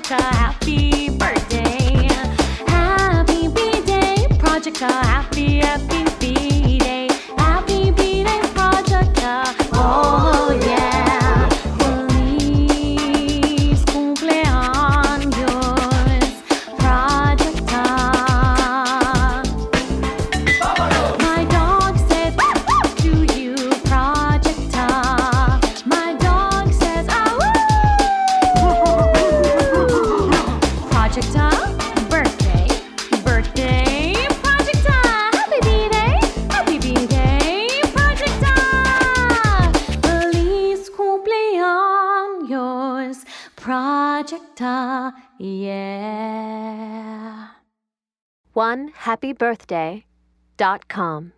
Projecta, happy birthday. Happy B-Day, Projecta, happy B-Day. Happy B-Day, Projecta, oh yeah. Feliz cumpleaños, Projecta. My dog says to you, Projecta. My dog says, Projecta, birthday, birthday, Projecta, happy B-Day, Projecta. Feliz cumpleaños, Projecta, yeah. OneHappyBirthday.com